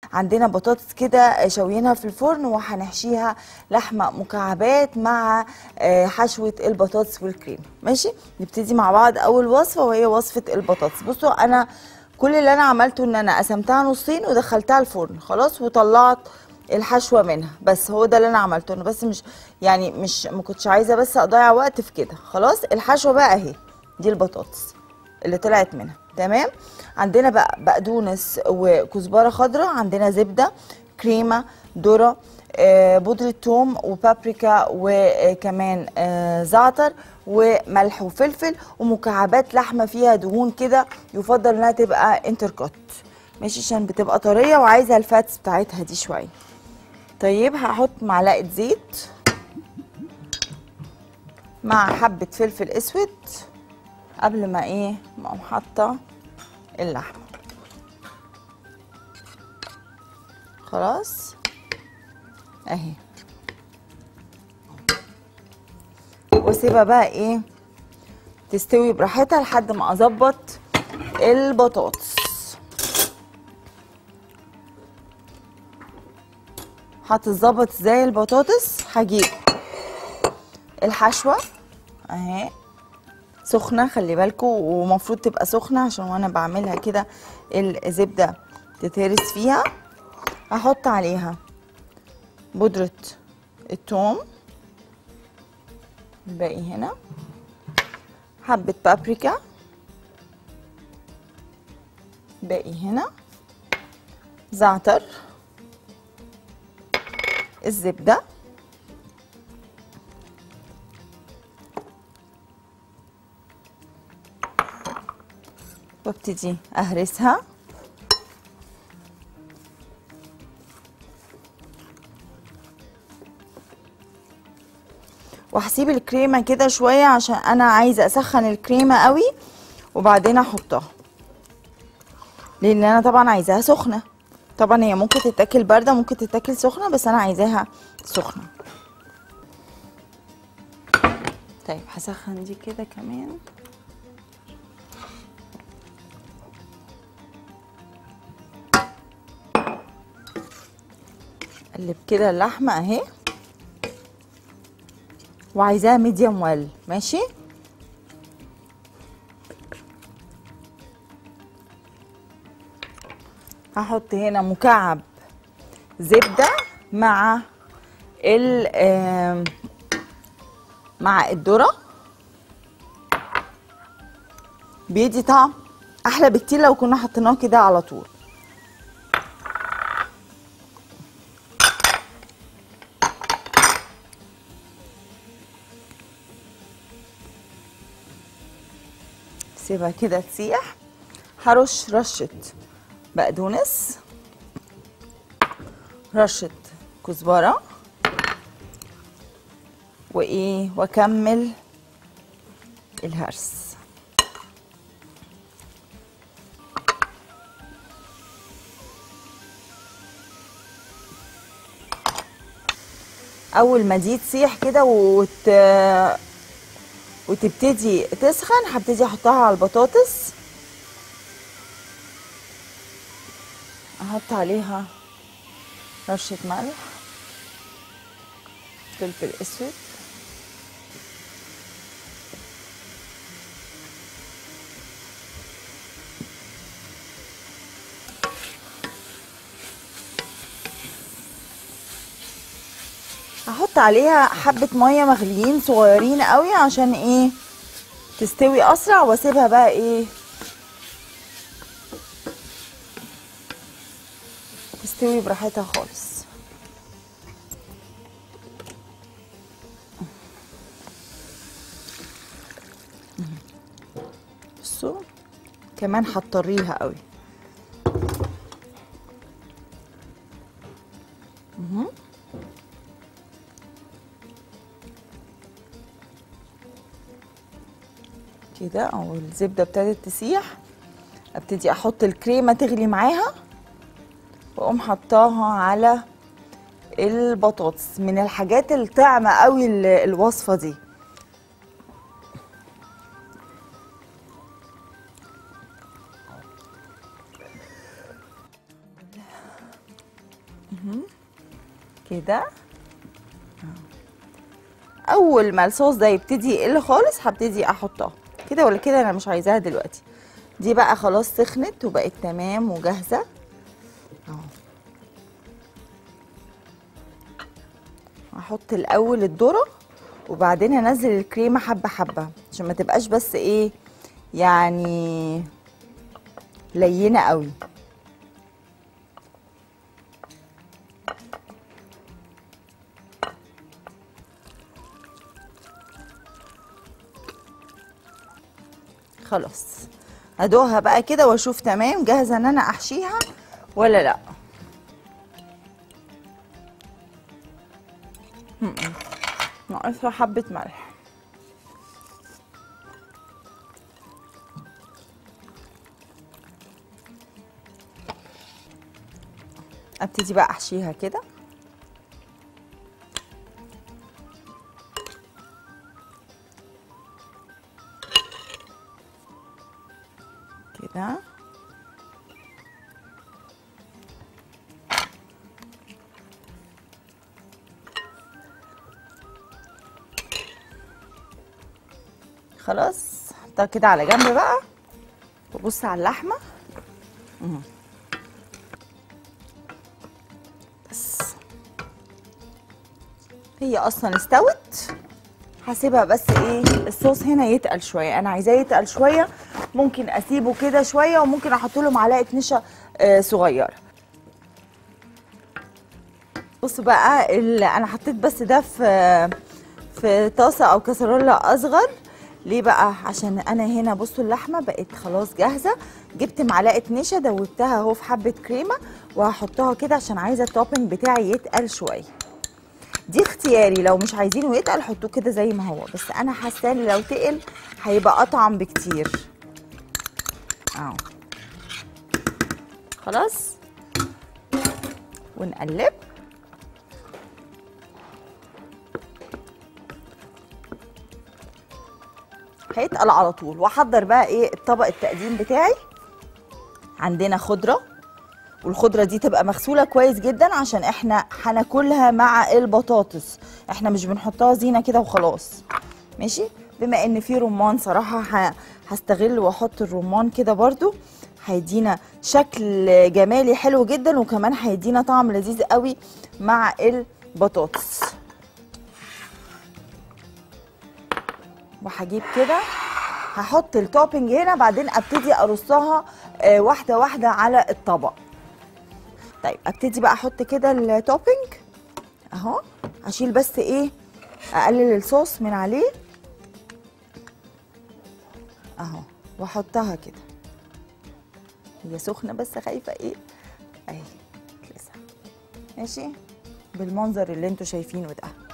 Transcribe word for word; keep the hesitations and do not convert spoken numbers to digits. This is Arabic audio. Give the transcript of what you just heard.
عندنا بطاطس كده شوينها في الفرن وهنحشيها لحمه مكعبات مع حشوه البطاطس والكريمه. ماشي، نبتدي مع بعض اول وصفه وهي وصفه البطاطس. بصوا انا كل اللي انا عملته ان انا قسمتها نصين ودخلتها الفرن خلاص وطلعت الحشوه منها، بس هو ده اللي انا عملته. انا بس مش يعني مش ما كنتش عايزه بس اضيع وقت في كده. خلاص الحشوه بقى اهي، دي البطاطس اللي طلعت منها. تمام. عندنا بقى بقدونس وكزبره خضراء، عندنا زبده، كريمه، ذره، آه بودره ثوم وبابريكا وكمان آه زعتر وملح وفلفل ومكعبات لحمه فيها دهون كده، يفضل انها تبقى انتركوت ماشي عشان بتبقى طريه وعايزه الفاتس بتاعتها دي شويه. طيب هحط معلقه زيت مع حبه فلفل اسود قبل ما ايه ما اقوم حاطه اللحمه. خلاص اهي، واسيبها بقى ايه تستوي براحتها لحد ما اظبط البطاطس. هتتظبط ازاي البطاطس؟ هجيب الحشوه اهي سخنه، خلي بالكم، ومفروض تبقى سخنه عشان وانا بعملها كده الزبده تتهرس فيها. هحط عليها بودره الثوم الباقي هنا، حبه بابريكا باقي هنا، زعتر، الزبده، وابتدي اهرسها. وهسيب الكريمه كده شويه عشان انا عايزه اسخن الكريمه قوي وبعدين احطها، لان انا طبعا عايزاها سخنه. طبعا هي ممكن تتاكل بارده ممكن تتاكل سخنه، بس انا عايزاها سخنه. طيب هسخن دي كده كمان. اقلب كده اللحمه اهي، وعايزاها ميديوم ويل. ماشي، هحط هنا مكعب زبده مع ال مع الذره، بيدي طعم احلى بكتير لو كنا حطيناه كده على طول. سيبها كده تسيح. هرش رشه بقدونس، رشه كزبره، وايه واكمل الهرس. اول ما دي تسيح كده وت... وتبتدي تسخن هبتدي احطها على البطاطس. احط عليها رشه ملح، فلفل اسود، هحط عليها حبه ميه مغليين صغيرين قوي عشان ايه تستوي اسرع، واسيبها بقى ايه تستوي براحتها خالص. بصوا كمان هتطريها قوي. كده او الزبده ابتدت تسيح، ابتدي احط الكريمه تغلي معاها واقوم حطاها على البطاطس. من الحاجات الطعمه قوي الوصفه دي. كده. اول ما الصوص ده يبتدي يقل خالص هبتدي احطها كده ولا كده، انا مش عايزاها دلوقتي. دي بقى خلاص سخنت وبقت تمام وجاهزه اهو. هحط الاول الذره وبعدين هنزل الكريمه حبه حبه عشان ما تبقاش بس ايه يعني لينه قوي. خلاص هدوقها بقى كده واشوف تمام جاهزه ان انا احشيها ولا لا. ناقصها حبه ملح. ابتدي بقى احشيها كده كده. خلاص حطها كده على جنب بقى وبص على اللحمه. مم. بس هي اصلا استوت، هسيبها بس ايه الصوص هنا يتقل شويه، انا عايزاه يتقل شويه، ممكن اسيبه كده شويه وممكن احط له معلقه نشا آه صغيره. بص بقى انا حطيت بس ده في في طاسه او كسرولة اصغر. ليه بقى؟ عشان انا هنا بصوا اللحمه بقت خلاص جاهزه، جبت معلقه نشا دوبتها اهو في حبه كريمه وهحطها كده عشان عايزه التوبنج بتاعي يتقل شويه. دي اختياري، لو مش عايزينه يتقل حطوه كده زي ما هو، بس انا حاسه ان لو تقل هيبقى اطعم بكتير اهو. خلاص ونقلب. هيتقل على طول. واحضر بقى ايه الطبق التقديم بتاعي. عندنا خضره، والخضره دي تبقى مغسوله كويس جدا عشان احنا هناكلها مع البطاطس، احنا مش بنحطها زينه كده وخلاص. ماشي. بما ان في رمان صراحه هستغل واحط الرمان كده برضو، هيدينا شكل جمالي حلو جدا وكمان هيدينا طعم لذيذ قوي مع البطاطس. وهجيب كده هحط التوبنج هنا، بعدين ابتدي ارصها آه واحده واحده على الطبق. طيب ابتدي بقى احط كده التوبنج اهو، اشيل بس ايه اقلل الصوص من عليه اهو واحطها كده. هي سخنه بس خايفه ايه اهي تلسع. ماشي بالمنظر اللي انتوا شايفينه ده.